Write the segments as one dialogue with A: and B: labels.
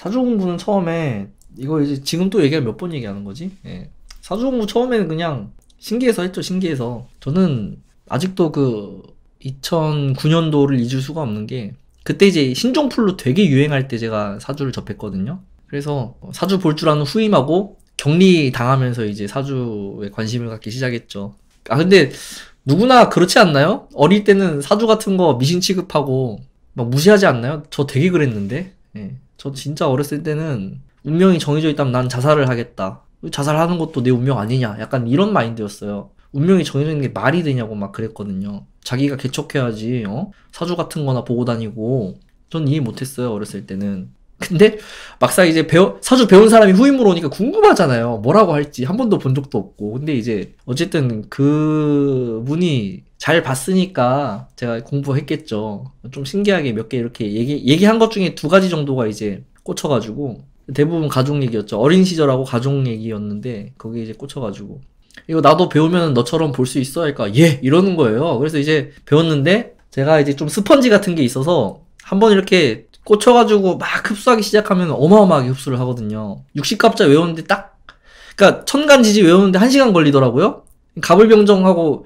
A: 사주 공부는 처음에 이거 이제 지금 또 얘기할 몇 번 얘기하는 거지? 예. 사주 공부 처음에는 그냥 신기해서 했죠. 신기해서. 저는 아직도 그 2009년도를 잊을 수가 없는 게 그때 이제 신종플루 되게 유행할 때 제가 사주를 접했거든요. 그래서 사주 볼 줄 아는 후임하고 격리 당하면서 이제 사주에 관심을 갖기 시작했죠. 아 근데 누구나 그렇지 않나요? 어릴 때는 사주 같은 거 미신 취급하고 막 무시하지 않나요? 저 되게 그랬는데. 예. 저 진짜 어렸을 때는 운명이 정해져 있다면 난 자살을 하겠다. 자살하는 것도 내 운명 아니냐? 약간 이런 마인드였어요. 운명이 정해져 있는 게 말이 되냐고 막 그랬거든요. 자기가 개척해야지, 사주 같은 거나 보고 다니고. 전 이해 못했어요, 어렸을 때는. 근데 막상 이제 사주 배운 사람이 후임으로 오니까 궁금하잖아요. 뭐라고 할지 한 번도 본 적도 없고. 근데 이제 어쨌든 그 분이 잘 봤으니까 제가 공부했겠죠. 좀 신기하게 몇 개 이렇게 얘기한 것 중에 2가지 정도가 이제 꽂혀가지고 대부분 가족 얘기였죠. 어린 시절하고 가족 얘기였는데 거기에 이제 꽂혀가지고 이거 나도 배우면 너처럼 볼 수 있어? 하니까 예! 이러는 거예요. 그래서 이제 배웠는데 제가 이제 좀 스펀지 같은 게 있어서 한번 이렇게 꽂혀가지고 막 흡수하기 시작하면 어마어마하게 흡수를 하거든요. 60갑자 외우는데 그니까 천간지지 외우는데 1시간 걸리더라고요. 갑을병정하고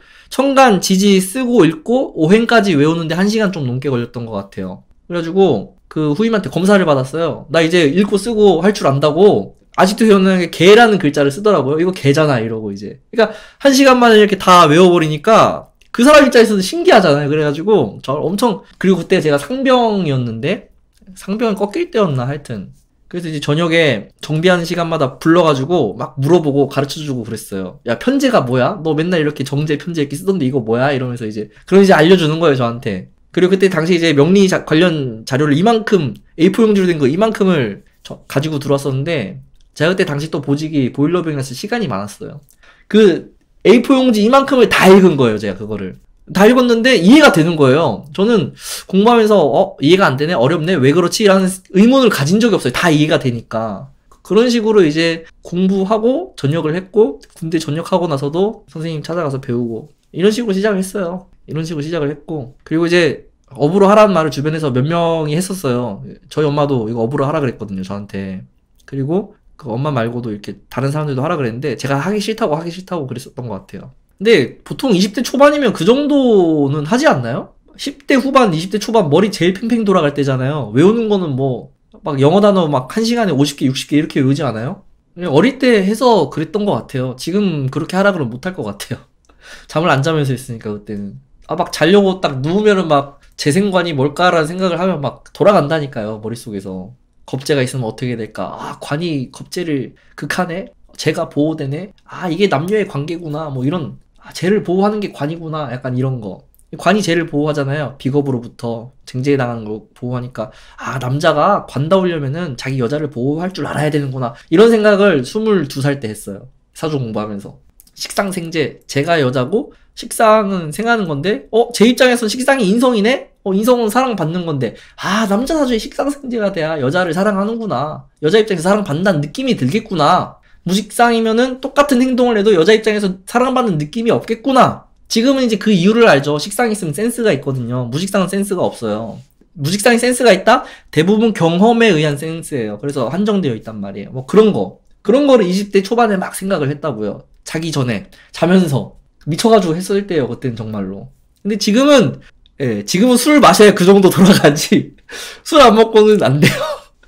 A: 천간지지 쓰고 읽고 오행까지 외우는데 1시간 좀 넘게 걸렸던 것 같아요. 그래가지고 그 후임한테 검사를 받았어요. 나 이제 읽고 쓰고 할 줄 안다고. 아직도 기억나는 게 개라는 글자를 쓰더라고요. 이거 개잖아 이러고 이제. 그러니까 1시간 만에 이렇게 다 외워버리니까 그 사람 입장에서도 신기하잖아요. 그래가지고 저 엄청 그리고 그때 제가 상병이었는데 상병은 꺾일 때였나 하여튼 그래서 이제 저녁에 정비하는 시간마다 불러가지고 막 물어보고 가르쳐주고 그랬어요. 야 편제가 뭐야? 너 맨날 이렇게 정제 편제 이렇게 쓰던데 이거 뭐야? 이러면서 이제 그럼 이제 알려주는 거예요 저한테. 그리고 그때 당시 이제 명리 관련 자료를 이만큼 A4 용지로 된 거 이만큼을 가지고 들어왔었는데 제가 그때 당시 또 보직이 보일러병이라서 시간이 많았어요. 그 A4 용지 이만큼을 다 읽은 거예요 제가 그거를. 다 읽었는데 이해가 되는 거예요. 저는 공부하면서 이해가 안 되네? 어렵네? 왜 그렇지? 라는 의문을 가진 적이 없어요. 다 이해가 되니까. 그런 식으로 이제 공부하고 전역을 했고 군대 전역하고 나서도 선생님 찾아가서 배우고 이런 식으로 시작을 했어요. 이런 식으로 시작을 했고 그리고 이제 업으로 하라는 말을 주변에서 몇 명이 했었어요. 저희 엄마도 이거 업으로 하라 그랬거든요. 저한테. 그리고 그 엄마 말고도 이렇게 다른 사람들도 하라 그랬는데 제가 하기 싫다고 그랬었던 것 같아요. 근데 보통 20대 초반이면 그 정도는 하지 않나요? 10대 후반, 20대 초반 머리 제일 팽팽 돌아갈 때잖아요. 외우는 거는 뭐 막 영어 단어 막 1시간에 50개, 60개 이렇게 외우지 않아요? 그냥 어릴 때 해서 그랬던 것 같아요. 지금 그렇게 하라 그러면 못할 것 같아요. 잠을 안 자면서 했으니까 그때는. 막 자려고 딱 누우면은 막 재생관이 뭘까라는 생각을 하면 막 돌아간다니까요. 머릿속에서. 겁재가 있으면 어떻게 될까? 관이 겁재를 극하네? 쟤가 보호되네? 이게 남녀의 관계구나. 뭐 이런, 쟤를 보호하는 게 관이구나. 약간 이런 거. 관이 쟤를 보호하잖아요. 비겁으로부터 쟁제에 당하는 걸 보호하니까 남자가 관다우려면은 자기 여자를 보호할 줄 알아야 되는구나. 이런 생각을 22살 때 했어요. 사주 공부하면서. 식상생재, 쟤가 여자고 식상은 생하는 건데 제 입장에선 식상이 인성이네? 인성은 사랑받는 건데 남자 사주에 식상생재가 돼야 여자를 사랑하는구나. 여자 입장에서 사랑받는다는 느낌이 들겠구나. 무식상이면은 똑같은 행동을 해도 여자 입장에서 사랑받는 느낌이 없겠구나. 지금은 이제 그 이유를 알죠. 식상이 있으면 센스가 있거든요. 무식상은 센스가 없어요. 무식상이 센스가 있다? 대부분 경험에 의한 센스예요. 그래서 한정되어 있단 말이에요. 뭐 그런 거를 20대 초반에 막 생각을 했다고요. 자기 전에 자면서 미쳐가지고 했을 때예요. 그때는 정말로. 근데 지금은 술을 마셔야 그 정도 돌아가지 술 안 먹고는 안 돼요.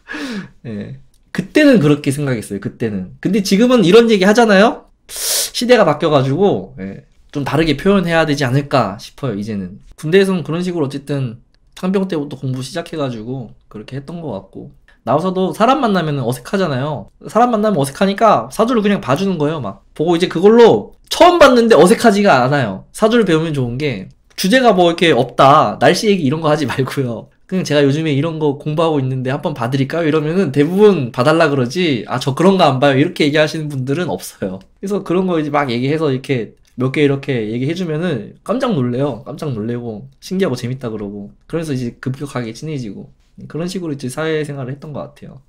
A: 그때는 그렇게 생각했어요. 그때는. 근데 지금은 이런 얘기 하잖아요. 시대가 바뀌어가지고 좀 다르게 표현해야 되지 않을까 싶어요. 이제는. 군대에서는 그런 식으로 어쨌든 상병 때부터 공부 시작해가지고 그렇게 했던 것 같고 나와서도 사람 만나면 어색하잖아요. 사람 만나면 어색하니까 사주를 그냥 봐주는 거예요. 막 보고 이제 그걸로 처음 봤는데 어색하지가 않아요. 사주를 배우면 좋은 게 주제가 뭐 이렇게 없다. 날씨 얘기 이런 거 하지 말고요. 그냥 제가 요즘에 이런 거 공부하고 있는데 한번 봐드릴까요? 이러면은 대부분 봐달라 그러지. 저 그런 거 안 봐요. 이렇게 얘기하시는 분들은 없어요. 그래서 그런 거 이제 막 얘기해서 이렇게 몇 개 이렇게 얘기해주면은 깜짝 놀래요. 깜짝 놀래고 신기하고 재밌다 그러고 그러면서 이제 급격하게 친해지고 그런 식으로 이제 사회생활을 했던 것 같아요.